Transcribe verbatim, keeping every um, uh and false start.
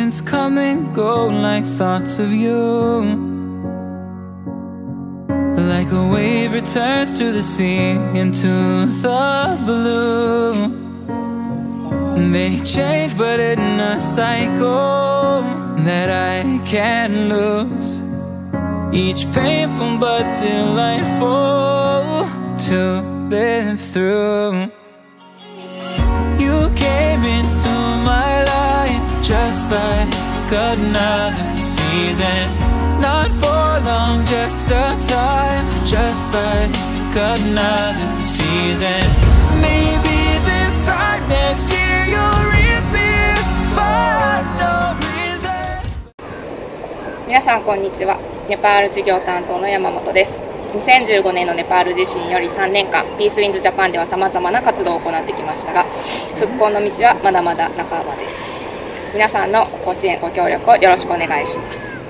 Seasons come and go like thoughts of you. Like a wave returns to the sea, into the blue. They change but in a cycle that I can't lose. Each painful but delightful to live through. You came into my life just like another season. Not for long, just a time, just like another season. Maybe this time next year you'll reappear for no reason. 皆さんこんにちは。ネパール事業担当の山本です。にせんじゅうごねんのネパール地震よりさんねんかん、ピースウィンズジャパンではさまざまな活動を行ってきましたが、復興の道はまだまだ半ばです。皆さんのご支援ご協力をよろしくお願いします。